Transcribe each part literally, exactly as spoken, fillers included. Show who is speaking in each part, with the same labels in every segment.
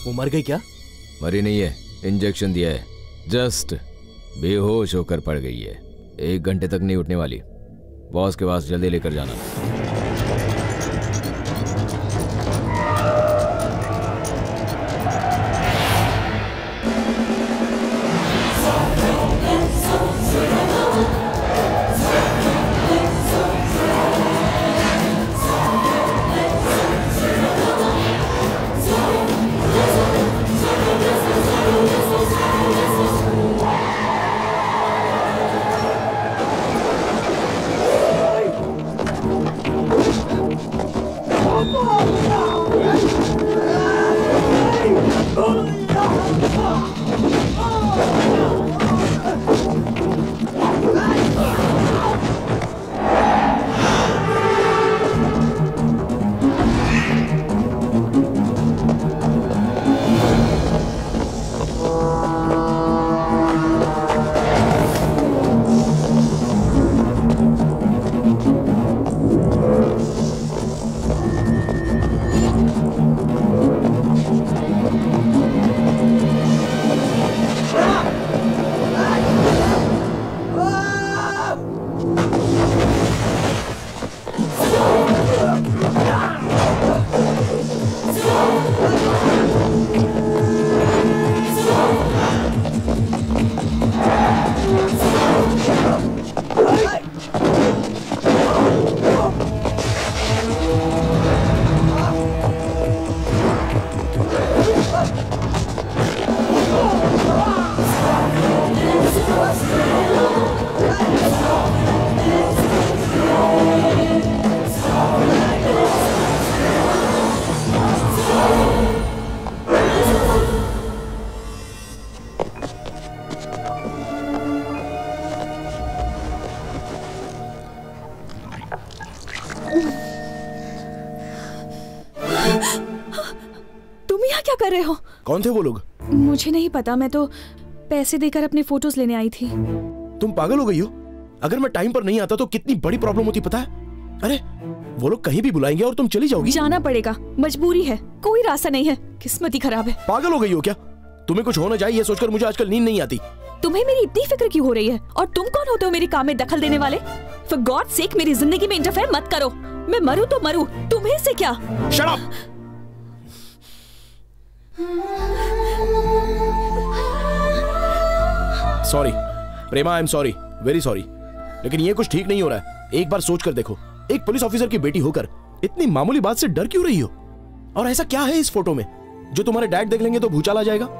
Speaker 1: वो मर गई क्या?
Speaker 2: मरी नहीं है, इंजेक्शन दिया है, जस्ट बेहोश होकर पड़ गई है। एक घंटे तक नहीं उठने वाली। बॉस के पास जल्दी लेकर जाना।
Speaker 1: कौन थे वो लोग?
Speaker 3: मुझे नहीं पता, मैं तो पैसे देकर अपने फोटोज लेने आई थी।
Speaker 1: तुम पागल हो गई हो? अगर मैं टाइम पर नहीं आता तो कितनी बड़ी प्रॉब्लम होती पता है? अरे वो लोग कहीं भी बुलाएंगे और तुम चली जाओगी।
Speaker 3: जाना पड़ेगा, मजबूरी है, कोई रास्ता नहीं है, किस्मत ही खराब है।
Speaker 1: पागल हो गई हो क्या? तुम्हें कुछ होना चाहिए, ये सोचकर मुझे आजकल नींद नहीं आती।
Speaker 3: तुम्हें मेरी इतनी फिक्र क्यों हो रही है? और तुम कौन होते हो मेरी काम में दखल देने वाले? फॉर गॉड सेक मेरी जिंदगी में इंटरफेयर मत करो। मैं मरूं तो मरूं, तुम्हें से क्या?
Speaker 1: Shut up! Sorry Prema, I am sorry, very sorry, लेकिन ये कुछ ठीक नहीं हो रहा है। एक बार सोच कर देखो, एक पुलिस ऑफिसर की बेटी होकर इतनी मामूली बात से डर क्यों रही हो? और ऐसा क्या है इस फोटो में जो तुम्हारे डैड देख लेंगे तो भूचाल आ जाएगा?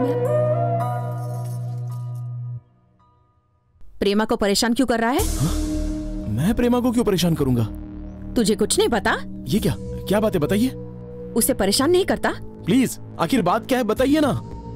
Speaker 3: प्रेमा को परेशान क्यों कर रहा है?
Speaker 1: हा? मैं प्रेमा को क्यों परेशान करूंगा?
Speaker 3: तुझे कुछ नहीं पता?
Speaker 1: ये क्या क्या बात है, बताइए।
Speaker 3: उसे परेशान नहीं करता?
Speaker 1: प्लीज, आखिर बात क्या है, बताइए ना।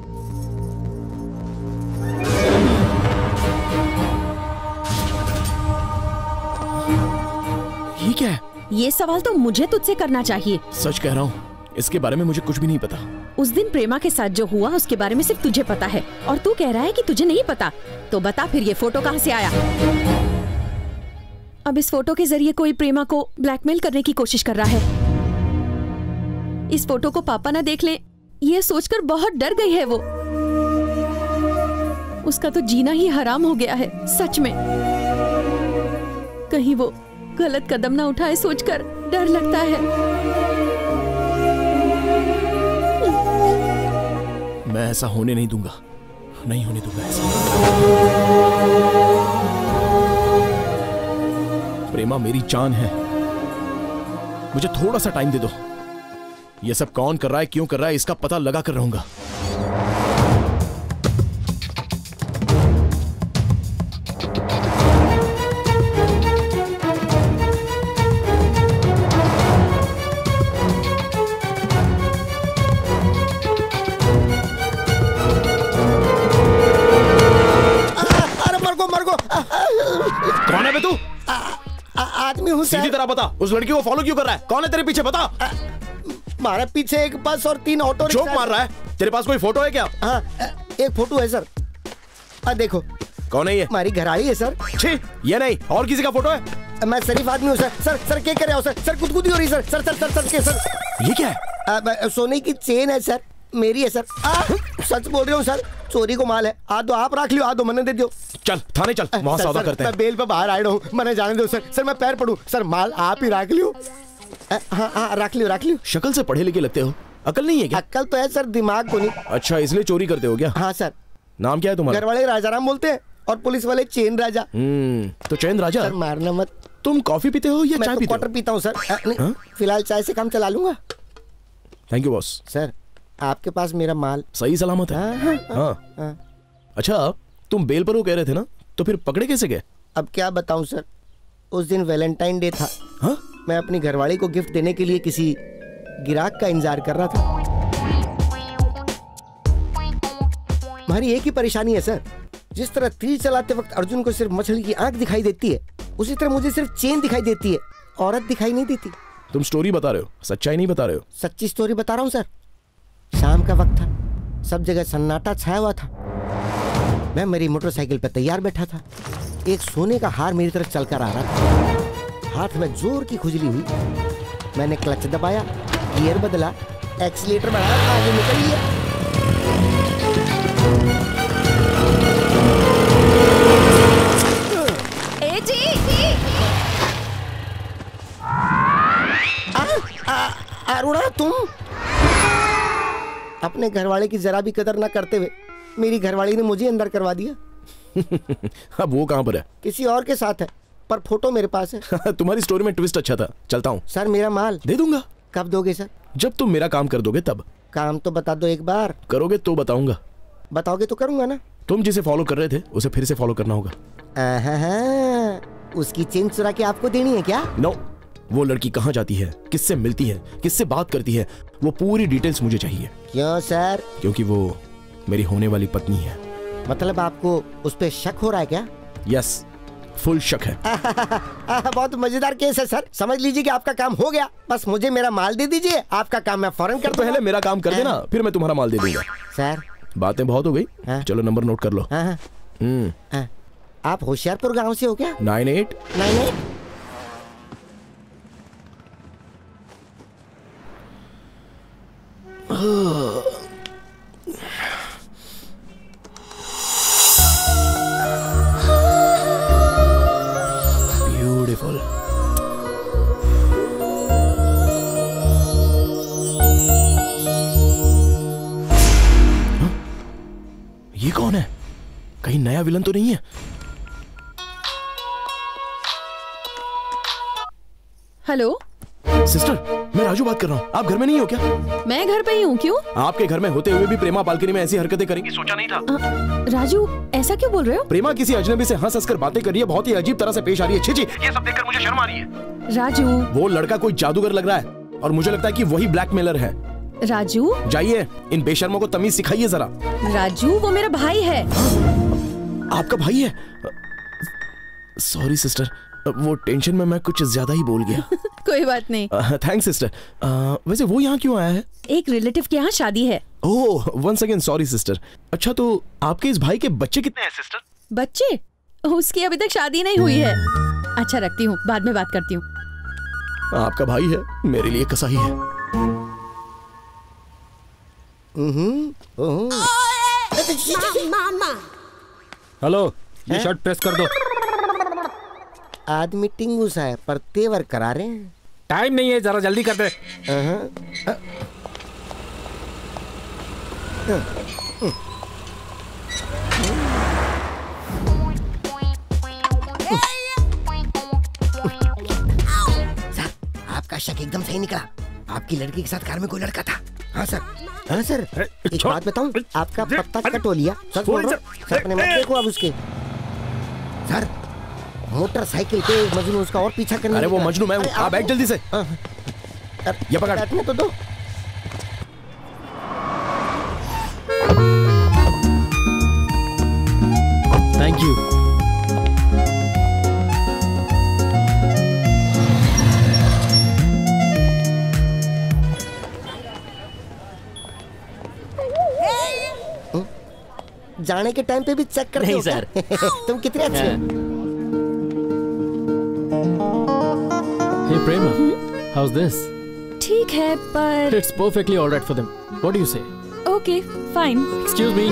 Speaker 1: ये क्या है?
Speaker 3: ये सवाल तो मुझे तुझसे करना चाहिए।
Speaker 1: सच कह रहा हूँ, इसके बारे में मुझे कुछ भी नहीं पता।
Speaker 3: उस दिन प्रेमा के साथ जो हुआ उसके बारे में सिर्फ तुझे पता है, और तू कह रहा है कि तुझे नहीं पता। तो बता फिर ये फोटो कहाँ से आया? अब इस फोटो के जरिए कोई प्रेमा को ब्लैकमेल करने की कोशिश कर रहा है। इस फोटो को पापा ना देख ले, ये सोचकर बहुत डर गई है वो। उसका तो जीना ही हराम हो गया है, सच में। कहीं वो गलत कदम ना उठाए सोचकर डर लगता है।
Speaker 1: मैं ऐसा होने नहीं दूंगा, नहीं होने दूंगा ऐसा। प्रेमा मेरी जान है, मुझे थोड़ा सा टाइम दे दो। ये सब कौन कर रहा है, क्यों कर रहा है, इसका पता लगा कर रहूंगा। कौन है बे तू?
Speaker 4: आदमी हूँ सर।
Speaker 1: सीधी तरह बता, उस लड़की को फॉलो क्यों कर रहा है? कौन है तेरे पीछे, बता।
Speaker 4: हमारे पीछे एक बस और तीन ऑटो रिक्शा।
Speaker 1: जोक मार रहा है? तेरे पास कोई फोटो है क्या?
Speaker 4: हाँ, एक फोटो है सर। आ देखो।
Speaker 1: कौन है ये?
Speaker 4: हमारी घरवाली है सर।
Speaker 1: छी, ये नहीं, और किसी का फोटो है?
Speaker 4: मैं शरीफ आदमी हूँ सर। सर सर क्या कर रहे हो सर? सर गुदगुदी हो रही सर। सर सर सर सर के सर।
Speaker 1: ये क्या है?
Speaker 4: आ, सोने की चेन है सर। मेरी है सर। आ, सच बोल रहा हूँ सर, चोरी को माल है। आ दो आप रख लियो, आ दो मैंने दे दियो।
Speaker 1: चल थाने चल, वहाँ सौदा करते हैं।
Speaker 4: मैं बेल पे बाहर आया हूँ, मैंने जाने दो सर। सर मैं पैर पड़ूं सर, माल आप ही रख लियो। हाँ हाँ रख लियो रख लियो।
Speaker 1: शक्ल से पढ़े लिखे लगते हो, अकल नहीं है क्या?
Speaker 4: अकल तो है सर, दिमाग को नहीं।
Speaker 1: अच्छा इसलिए चोरी करते हो क्या?
Speaker 4: हाँ सर।
Speaker 1: नाम क्या है तुम्हारा?
Speaker 4: घर वाले राजाराम बोलते हैं और पुलिस वाले चैन राजा।
Speaker 1: हम्म तो चैन राजा।
Speaker 4: सर मारना मत।
Speaker 1: तुम कॉफी पीते हो या
Speaker 4: मैं
Speaker 1: चाय
Speaker 4: तो
Speaker 1: पीते हो?
Speaker 4: क्वार्टर पीता हूँ सर। फिलहाल चाय से काम चला लूंगा।
Speaker 1: Thank you boss.
Speaker 4: सर आपके पास मेरा माल
Speaker 1: सही सलामत है?
Speaker 4: हाँ, हाँ,
Speaker 1: हाँ।
Speaker 4: हाँ।
Speaker 1: अच्छा तुम बेल पर वो कह रहे थे ना, तो फिर पकड़े कैसे गए?
Speaker 4: अब क्या बताऊं सर, उस दिन वैलेंटाइन डे था।
Speaker 1: हाँ?
Speaker 4: मैं अपनी घरवाली को गिफ्ट देने के लिए किसी गिराक का इंतजार कर रहा था। हमारी एक ही परेशानी है सर, जिस तरह तीर चलाते वक्त अर्जुन को सिर्फ मछली की आंख दिखाई देती है, उसी तरह मुझे सिर्फ चेन दिखाई देती है, औरत दिखाई नहीं देती।
Speaker 1: तुम स्टोरी बता रहे हो, सच्चाई नहीं बता रहे हो।
Speaker 4: सच्ची स्टोरी बता रहा हूँ सर। शाम का वक्त था, सब जगह सन्नाटा छाया हुआ था। मैं मेरी मोटरसाइकिल पर तैयार बैठा था। एक सोने का हार मेरी तरफ चलकर आ रहा था। हाथ में जोर की खुजली हुई। मैंने क्लच दबाया, गियर बदला, एक्सीलेटर बढ़ाया, आगे निकल लिया।
Speaker 3: ए जी, जी।
Speaker 4: आ, आ, अरुणा तुम अपने घरवाले की जरा भी कदर न करते हुए मेरी घरवाली ने मुझे अंदर करवा दिया।
Speaker 1: अब वो कहाँ पर है?
Speaker 4: किसी और के साथ है, पर फोटो मेरे पास है।
Speaker 1: तुम्हारी स्टोरी में ट्विस्ट अच्छा था, चलता हूँ।
Speaker 4: सर मेरा माल
Speaker 1: दे दूंगा।
Speaker 4: कब दोगे सर?
Speaker 1: जब तुम मेरा काम कर दोगे तब।
Speaker 4: काम तो बता दो एक बार।
Speaker 1: करोगे तो बताऊंगा।
Speaker 4: बताओगे तो करूंगा ना।
Speaker 1: तुम जिसे फॉलो कर रहे थे उसे फिर से फॉलो करना होगा।
Speaker 4: आहा, उसकी चेन चुरा के आपको देनी है क्या?
Speaker 1: नो, वो लड़की कहाँ जाती है, किससे मिलती है, किससे बात करती है, वो पूरी डिटेल्स मुझे चाहिए।
Speaker 4: क्यों सर?
Speaker 1: क्योंकि वो मेरी होने वाली पत्नी है।
Speaker 4: मतलब आपको उस पे शक हो रहा है क्या?
Speaker 1: यस, फुल शक है।
Speaker 4: बहुत मजेदार केस है सर। समझ लीजिए कि आपका काम हो गया। बस मुझे मेरा माल दे दीजिए, आपका काम मैं फौरन कर दूंगा।
Speaker 1: पहले मेरा काम कर देना, फिर मैं तुम्हारा माल दे दूंगा।
Speaker 4: सर
Speaker 1: बातें बहुत हो गई,
Speaker 4: हाँ?
Speaker 1: चलो नंबर नोट कर लो।
Speaker 4: हाँ, हाँ,
Speaker 1: हम्म
Speaker 4: हाँ। आप होशियारपुर गांव से हो क्या?
Speaker 1: Nine eight
Speaker 4: nine eight
Speaker 1: beautiful. ये कौन है? कहीं नया विलन तो नहीं है?
Speaker 3: हेलो
Speaker 1: सिस्टर, मैं राजू बात कर रहा हूँ। आप घर में नहीं हो क्या?
Speaker 3: मैं घर पे ही हूँ। क्यों?
Speaker 1: आपके घर में होते हुए भी प्रेमा बालकनी में ऐसी हरकतें करेंगी सोचा नहीं था।
Speaker 3: आ, राजू ऐसा क्यों बोल रहे हो?
Speaker 1: प्रेमा किसी अजनबी से हंस हंस कर बातें कर रही है, बहुत ही अजीब तरह से पेश आ रही है। छी छी, ये सब देखकर मुझे शर्म आ रही है।
Speaker 3: राजू,
Speaker 1: वो लड़का कोई जादूगर लग रहा है और मुझे लगता है कि वही ब्लैकमेलर है।
Speaker 3: राजू
Speaker 1: जाइए, इन बेशर्मों को तमीज सिखाइए जरा।
Speaker 3: राजू वो मेरा भाई है।
Speaker 1: आपका भाई है? सॉरी सिस्टर, वो टेंशन में मैं कुछ ज्यादा ही बोल गया।
Speaker 3: कोई बात नहीं।
Speaker 1: Thanks sister. वैसे वो यहाँ क्यों आया है?
Speaker 3: एक रिलेटिव के यहाँ शादी है।
Speaker 1: Oh, once again sorry sister. अच्छा तो आपके इस भाई के बच्चे कितने हैं सिस्टर?
Speaker 3: बच्चे? उसकी अभी तक शादी नहीं हुई है। अच्छा रखती हूँ, बाद में बात करती हूँ।
Speaker 1: आपका भाई है, मेरे लिए कसाई है।
Speaker 5: हेलो, ये शर्ट प्रेस कर दो।
Speaker 4: आदमी टिंगूसा है पर तेवर करा रहे हैं।
Speaker 5: टाइम नहीं है, जरा जल्दी कर दे।
Speaker 4: सर आपका शक एकदम सही निकला। आपकी लड़की के साथ कार में कोई लड़का था। हाँ सर, हाँ सर। एक बात बताऊं, आपका पत्ता कट हो लिया। सच बोल रहा हूं। सर अपने मत देखो अब उसके। सर मोटरसाइकिल पे मजनू उसका और पीछा करने।
Speaker 1: अरे वो मजनू मैं हूँ, आप बैठ जल्दी से। ये पकड़।
Speaker 4: बैठने तो दो।
Speaker 5: Thank you.
Speaker 4: जाने के टाइम पे भी चेक करते
Speaker 6: नहीं
Speaker 4: हो
Speaker 6: सर।
Speaker 4: तुम कितने अच्छे हो।
Speaker 5: Hey Prema, how's this?
Speaker 3: ठीक है पर
Speaker 5: It's perfectly all right for them. What do you say?
Speaker 3: Okay fine.
Speaker 5: Excuse me.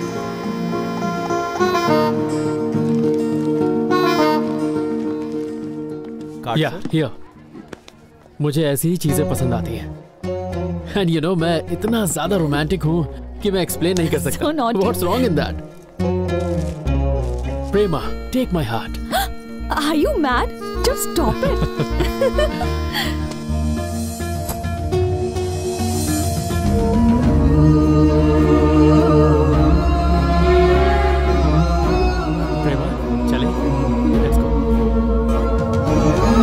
Speaker 5: Yeah here, मुझे ऐसी ही चीजें पसंद आती हैं। एंड यू नो मैं इतना ज्यादा रोमांटिक हूँ कि मैं एक्सप्लेन नहीं कर सकता।
Speaker 3: So naughty.
Speaker 5: What's wrong in that? Prema, take my heart.
Speaker 3: Are you mad? Just stop it.
Speaker 5: प्रेमा, चले? Let's go.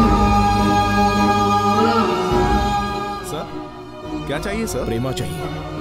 Speaker 6: सर क्या चाहिए सर?
Speaker 1: प्रेमा चाहिए।